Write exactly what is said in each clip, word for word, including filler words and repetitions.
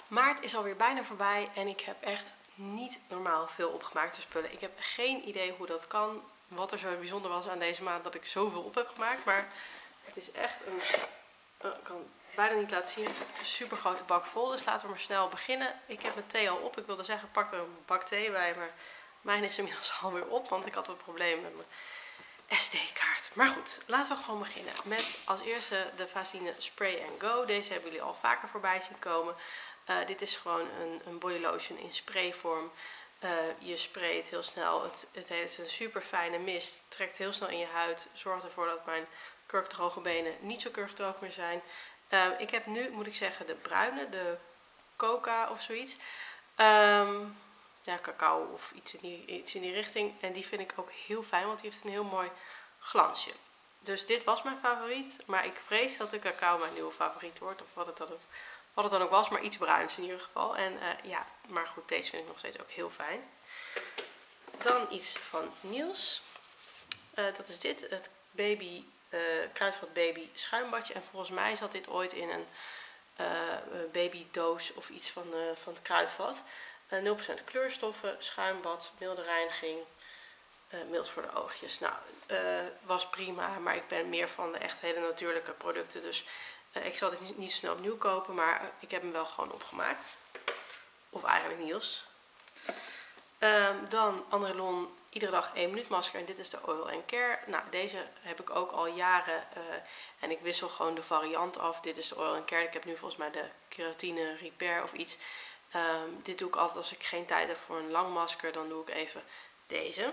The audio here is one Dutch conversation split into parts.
Maart is alweer bijna voorbij en ik heb echt niet normaal veel opgemaakte spullen. Ik heb geen idee hoe dat kan, wat er zo bijzonder was aan deze maand dat ik zoveel op heb gemaakt. Maar het is echt een, ik kan het bijna niet laten zien, een super grote bak vol. Dus laten we maar snel beginnen. Ik heb mijn thee al op. Ik wilde zeggen, pak er een bak thee bij, maar mijn is inmiddels alweer op, want ik had een probleem met mijn S D-kaart. Maar goed, laten we gewoon beginnen met als eerste de Vaseline Spray and Go. Deze hebben jullie al vaker voorbij zien komen. Uh, dit is gewoon een, een body lotion in sprayvorm. Uh, je sprayt heel snel. Het, het heeft een super fijne mist. Trekt heel snel in je huid. Zorgt ervoor dat mijn kurkdroge benen niet zo kurkdroog meer zijn. Uh, ik heb nu, moet ik zeggen, de bruine, de coca of zoiets. Um, ja, cacao of iets in, die, iets in die richting. En die vind ik ook heel fijn, want die heeft een heel mooi glansje. Dus dit was mijn favoriet. Maar ik vrees dat de cacao mijn nieuwe favoriet wordt. Of wat het dan ook, wat het dan ook was. Maar iets bruins in ieder geval. En uh, ja, maar goed, deze vind ik nog steeds ook heel fijn. Dan iets van Niels. Uh, dat is dit. Het baby, uh, Kruidvat Baby schuimbadje. En volgens mij zat dit ooit in een uh, babydoos of iets van, uh, van het Kruidvat. Uh, nul procent kleurstoffen, schuimbad, milde reiniging, uh, mild voor de oogjes. Nou, uh, was prima, maar ik ben meer van de echt hele natuurlijke producten. Dus uh, ik zal dit niet, niet snel opnieuw kopen, maar uh, ik heb hem wel gewoon opgemaakt. Of eigenlijk Niels. Uh, dan Andrelon iedere dag één minuut masker. En dit is de Oil and Care. Nou, deze heb ik ook al jaren. Uh, en ik wissel gewoon de variant af. Dit is de Oil and Care. Ik heb nu volgens mij de Keratine Repair of iets. Um, dit doe ik altijd als ik geen tijd heb voor een lang masker. Dan doe ik even deze.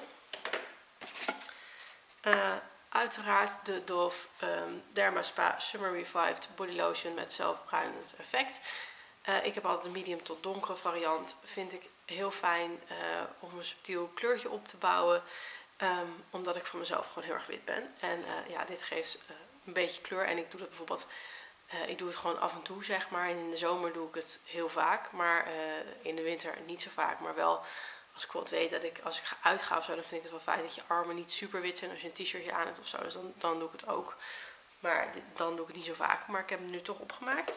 Uh, uiteraard de Dove um, Dermaspa Summer Revived Body Lotion met zelfbruinend effect. Uh, ik heb altijd de medium tot donkere variant. Vind ik heel fijn uh, om een subtiel kleurtje op te bouwen. Um, omdat ik van mezelf gewoon heel erg wit ben. En uh, ja, dit geeft uh, een beetje kleur. En ik doe dat bijvoorbeeld... Uh, ik doe het gewoon af en toe, zeg maar. En in de zomer doe ik het heel vaak. Maar uh, in de winter niet zo vaak. Maar wel als ik bijvoorbeeld weet dat ik, als ik ga uitga of zo, dan vind ik het wel fijn dat je armen niet super wit zijn als je een t-shirtje aan hebt of zo. Dus dan, dan doe ik het ook. Maar dit, dan doe ik het niet zo vaak. Maar ik heb hem nu toch opgemaakt.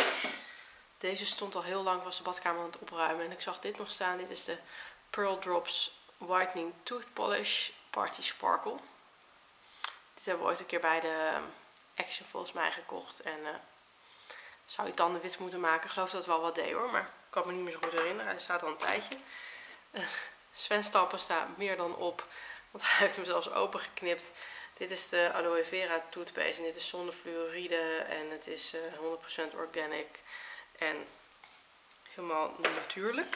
Deze stond al heel lang, was de badkamer aan het opruimen. En ik zag dit nog staan. Dit is de Pearl Drops Whitening Tooth Polish Party Sparkle. Dit hebben we ooit een keer bij de Action volgens mij gekocht. En uh, zou je tanden wit moeten maken. Ik geloof dat het wel wat deed hoor. Maar ik kan me niet meer zo goed herinneren. Hij staat al een tijdje. Uh, Sven Stampen staat meer dan op. Want hij heeft hem zelfs opengeknipt. Dit is de Aloe Vera toothpaste. En dit is zonder fluoride. En het is uh, honderd procent organic. En helemaal natuurlijk.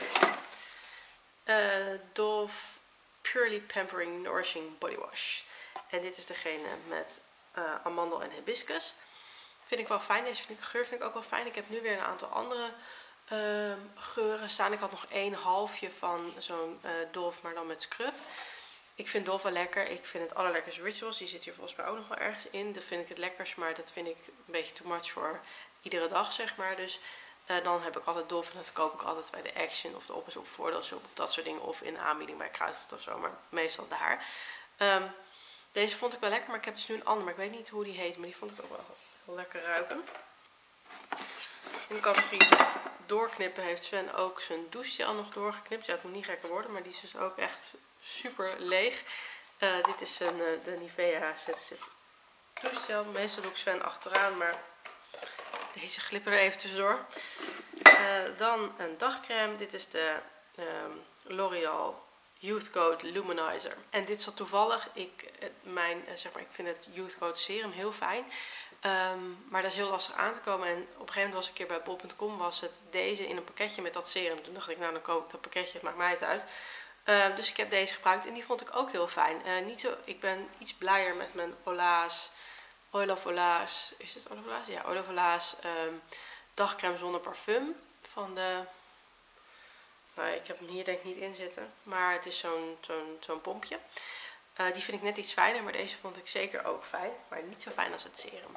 Uh, Dove Purely Pampering Nourishing Body Wash. En dit is degene met uh, amandel en hibiscus. Vind ik wel fijn. Deze vind ik, geur vind ik ook wel fijn. Ik heb nu weer een aantal andere uh, geuren staan. Ik had nog één halfje van zo'n uh, Dove, maar dan met scrub. Ik vind Dove wel lekker. Ik vind het allerlekkerste Rituals. Die zit hier volgens mij ook nog wel ergens in. Dat vind ik het lekkerst. Maar dat vind ik een beetje too much voor iedere dag, zeg maar. Dus uh, dan heb ik altijd Dove. En dat koop ik altijd bij de Action of de Op is Op voordeelshop of dat soort dingen. Of in aanbieding bij Kruidvat of zo. Maar meestal daar. Um, Deze vond ik wel lekker, maar ik heb dus nu een andere. Maar ik weet niet hoe die heet, maar die vond ik ook wel heel lekker ruiken. In de categorie doorknippen heeft Sven ook zijn douchegel nog doorgeknipt. Ja, het moet niet gekker worden, maar die is dus ook echt super leeg. Uh, dit is een, uh, de Nivea Sensitive douchegel. Meestal doe ik Sven achteraan, maar deze glippen er even tussendoor. Uh, dan een dagcreme. Dit is de um, L'Oreal Youth Coat Luminizer. En dit zat toevallig, ik, mijn, zeg maar, ik vind het Youth Coat serum heel fijn. Um, maar dat is heel lastig aan te komen. En op een gegeven moment was ik een keer bij bol punt com, was het deze in een pakketje met dat serum. Toen dacht ik, nou dan koop ik dat pakketje, het maakt mij het uit. Uh, dus ik heb deze gebruikt en die vond ik ook heel fijn. Uh, niet zo, ik ben iets blijer met mijn Olaz, Oil of Olaz, is het Oil of Olaz? Ja, Oil of Olaz um, dagcreme zonder parfum van de... Nou, ik heb hem hier denk ik niet in zitten. Maar het is zo'n zo'n zo'n pompje. Uh, die vind ik net iets fijner. Maar deze vond ik zeker ook fijn. Maar niet zo fijn als het serum.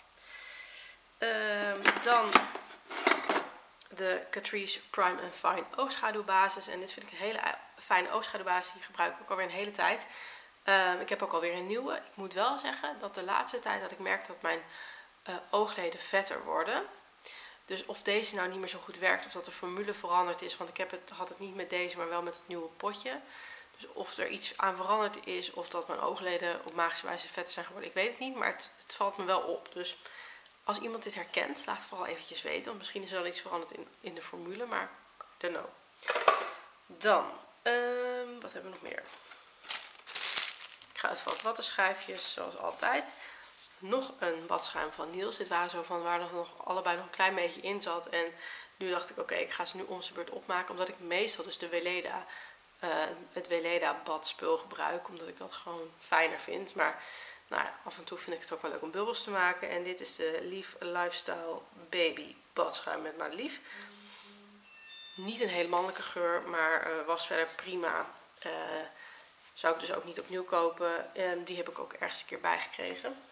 Uh, dan de Catrice Prime and Fine oogschaduwbasis. En dit vind ik een hele fijne oogschaduwbasis. Die gebruik ik ook alweer een hele tijd. Uh, ik heb ook alweer een nieuwe. Ik moet wel zeggen dat de laatste tijd dat ik merk dat mijn uh, oogleden vetter worden. Dus of deze nou niet meer zo goed werkt of dat de formule veranderd is. Want ik heb het, had het niet met deze, maar wel met het nieuwe potje. Dus of er iets aan veranderd is of dat mijn oogleden op magische wijze vet zijn geworden. Ik weet het niet, maar het, het valt me wel op. Dus als iemand dit herkent, laat het vooral eventjes weten. Want misschien is er wel iets veranderd in, in de formule, maar I don't know. Dan, um, wat hebben we nog meer? Ik ga uit van wat wattenschijfjes, zoals altijd. Nog een badschuim van Niels. Dit waren zo van waar er nog allebei nog een klein beetje in zat. En nu dacht ik, oké, okay, ik ga ze nu om zijn beurt opmaken. Omdat ik meestal dus de Weleda, uh, het Weleda badspul gebruik. Omdat ik dat gewoon fijner vind. Maar nou ja, af en toe vind ik het ook wel leuk om bubbels te maken. En dit is de Lief Lifestyle Baby badschuim met Madelief. Niet een hele mannelijke geur, maar uh, was verder prima. Uh, zou ik dus ook niet opnieuw kopen. Um, die heb ik ook ergens een keer bijgekregen.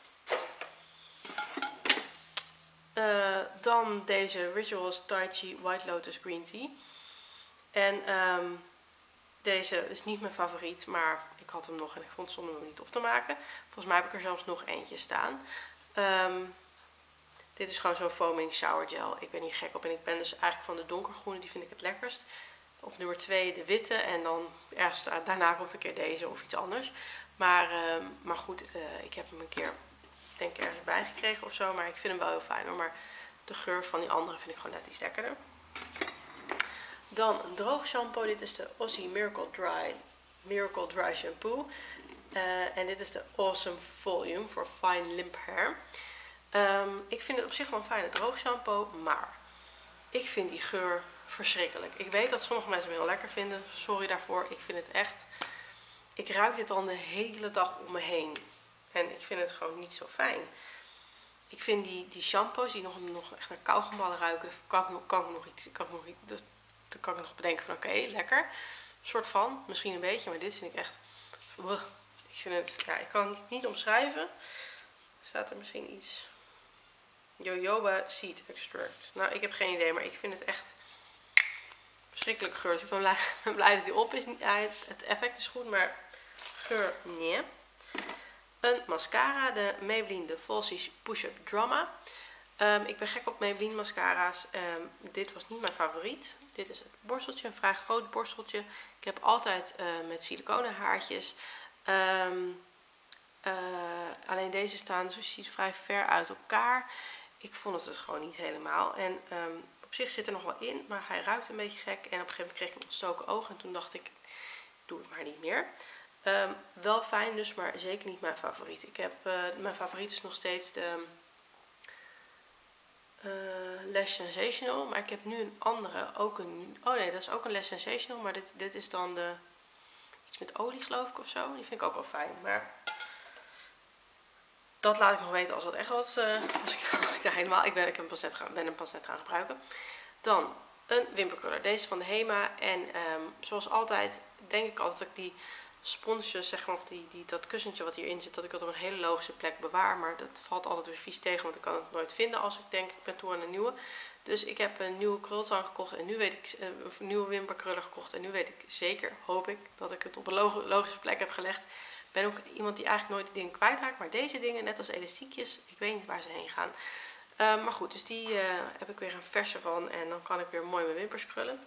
Uh, dan deze Rituals Tai Chi White Lotus Green Tea. En um, deze is niet mijn favoriet, maar ik had hem nog en ik vond het zonde om hem niet op te maken. Volgens mij heb ik er zelfs nog eentje staan. Um, dit is gewoon zo'n foaming shower gel. Ik ben hier gek op en ik ben dus eigenlijk van de donkergroene, die vind ik het lekkerst. Op nummer twee de witte en dan ergens daarna komt een keer deze of iets anders. Maar, um, maar goed, uh, ik heb hem een keer denk ik ergens bij gekregen of zo, maar ik vind hem wel heel fijn hoor. Maar de geur van die andere vind ik gewoon net iets lekkerder. Dan een droog shampoo. Dit is de Aussie Miracle Dry, Miracle Dry Shampoo. Uh, en dit is de Awesome Volume voor Fine Limp Hair. Um, ik vind het op zich wel een fijne droog shampoo, maar ik vind die geur verschrikkelijk. Ik weet dat sommige mensen hem heel lekker vinden. Sorry daarvoor. Ik vind het echt... Ik ruik dit dan de hele dag om me heen. En ik vind het gewoon niet zo fijn. Ik vind die, die shampoos die nog, nog echt naar kauwgomballen ruiken. Daar kan ik, kan ik nog iets... Kan ik nog, daar kan ik nog bedenken van oké, okay, lekker. Soort van. Misschien een beetje. Maar dit vind ik echt... Uh, ik vind het... Ja, ik kan het niet omschrijven. Staat er misschien iets... Jojoba Seed Extract. Nou, ik heb geen idee. Maar ik vind het echt... verschrikkelijk geur. Dus ik ben blij, ben blij dat hij op is. Het effect is goed, maar geur nee. Een mascara, de Maybelline de Falsies Push-Up Drama. Um, ik ben gek op Maybelline mascara's. Um, dit was niet mijn favoriet. Dit is het borsteltje, een vrij groot borsteltje. Ik heb altijd uh, met siliconen haartjes. Um, uh, alleen deze staan, zoals je ziet, vrij ver uit elkaar. Ik vond het dus gewoon niet helemaal. En um, op zich zit er nog wel in, maar hij ruikt een beetje gek. En op een gegeven moment kreeg ik een ontstoken oog. En toen dacht ik, doe het maar niet meer. Um, wel fijn dus, maar zeker niet mijn favoriet. Ik heb, uh, mijn favoriet is nog steeds de uh, Lash Sensational. Maar ik heb nu een andere, ook een... Oh nee, dat is ook een Lash Sensational. Maar dit, dit is dan de... Iets met olie geloof ik of zo. Die vind ik ook wel fijn. Maar dat laat ik nog weten als dat echt wat... Uh, als, ik, als ik daar helemaal... Ik ben, ik ben, pas net gaan, ben hem pas net gaan gebruiken. Dan een wimpercurler. Deze van de Hema. En um, zoals altijd denk ik altijd dat ik die... sponsjes, zeg maar, of die, die, dat kussentje wat hierin zit, dat ik dat op een hele logische plek bewaar. Maar dat valt altijd weer vies tegen, want ik kan het nooit vinden als ik denk, ik ben toe aan een nieuwe. Dus ik heb een nieuwe krultang gekocht en nu weet ik, een nieuwe wimperkruller gekocht. En nu weet ik zeker, hoop ik, dat ik het op een logische plek heb gelegd. Ik ben ook iemand die eigenlijk nooit die dingen kwijtraakt. Maar deze dingen, net als elastiekjes, ik weet niet waar ze heen gaan. Uh, maar goed, dus die uh, heb ik weer een verse van. En dan kan ik weer mooi mijn wimpers krullen.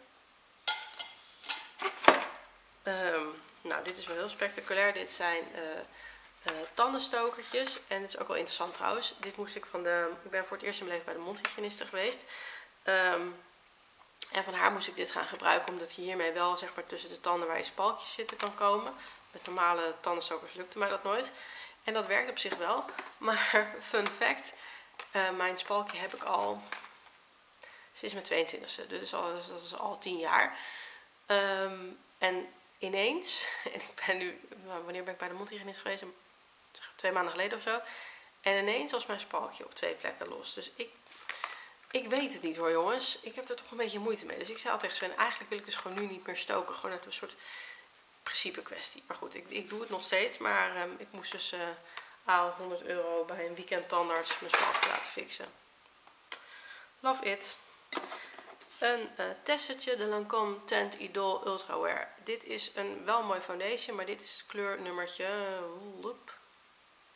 Um, Nou, dit is wel heel spectaculair. Dit zijn uh, uh, tandenstokertjes. En het is ook wel interessant trouwens. Dit moest ik van de... Ik ben voor het eerst in mijn leven bij de mondhygiëniste geweest. Um, en van haar moest ik dit gaan gebruiken. Omdat je hiermee wel, zeg maar, tussen de tanden waar je spalkjes zitten kan komen. Met normale tandenstokers lukte mij dat nooit. En dat werkt op zich wel. Maar fun fact. Uh, mijn spalkje heb ik al... Sinds mijn tweeëntwintigste. Dus dat is al, dat is al tien jaar. Um, en... Ineens, en ik ben nu, wanneer ben ik bij de mondhygiënist geweest? Twee maanden geleden of zo. En ineens was mijn spalkje op twee plekken los. Dus ik, ik weet het niet hoor jongens. Ik heb er toch een beetje moeite mee. Dus ik zei al tegen Sven, eigenlijk wil ik dus gewoon nu niet meer stoken. Gewoon uit een soort principe kwestie. Maar goed, ik, ik doe het nog steeds. Maar um, ik moest dus uh, aan honderd euro bij een weekend tandarts mijn spalkje laten fixen. Love it. Een uh, testetje, de Lancome Tint Idol Ultra Wear. Dit is een wel mooi foundation, maar dit is kleurnummertje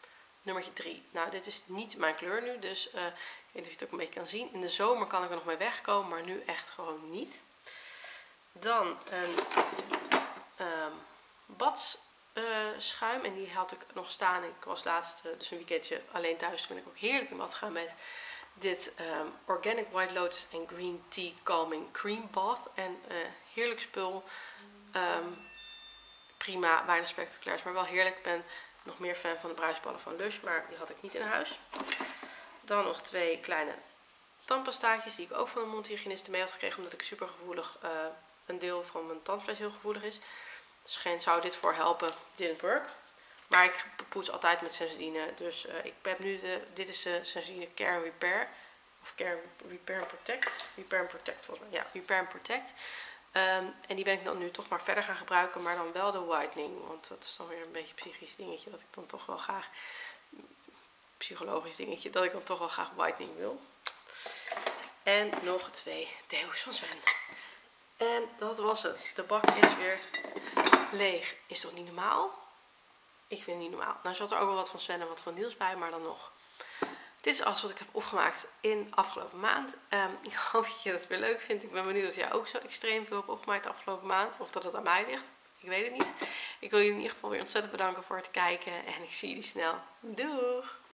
nummertje drie. Nou, dit is niet mijn kleur nu, dus uh, ik weet niet of je het ook een beetje kan zien. In de zomer kan ik er nog mee wegkomen, maar nu echt gewoon niet. Dan een um, badschuim, uh, en die had ik nog staan. Ik was laatst uh, dus een weekendje alleen thuis, toen ben ik ook heerlijk in bad gegaan met dit um, Organic White Lotus en Green Tea Calming Cream Bath. En uh, heerlijk spul. Um, prima, weinig spectaculairs, maar wel heerlijk. Ik ben nog meer fan van de bruisballen van Lush, maar die had ik niet in huis. Dan nog twee kleine tandpastaatjes die ik ook van de mondhygiëniste mee had gekregen, omdat ik super gevoelig, uh, een deel van mijn tandvlees heel gevoelig is. Dus geen zou dit voor helpen, didn't work. Maar ik poets altijd met Sensodyne, dus uh, ik heb nu de, dit is de Sensodyne Care and Repair. Of Care Repair and Protect. Repair and Protect volgens mij. Ja, Repair and Protect. Um, en die ben ik dan nu toch maar verder gaan gebruiken, maar dan wel de whitening. Want dat is dan weer een beetje een psychisch dingetje dat ik dan toch wel graag, psychologisch dingetje, dat ik dan toch wel graag whitening wil. En nog twee deo's van Sven. En dat was het. De bak is weer leeg. Is toch niet normaal? Ik vind het niet normaal. Nou zat er ook wel wat van Sven en wat van Niels bij, maar dan nog. Dit is alles wat ik heb opgemaakt in afgelopen maand. Um, ik hoop dat je dat weer leuk vindt. Ik ben benieuwd of jij ook zo extreem veel hebt opgemaakt de afgelopen maand. Of dat het aan mij ligt. Ik weet het niet. Ik wil jullie in ieder geval weer ontzettend bedanken voor het kijken. En ik zie jullie snel. Doeg!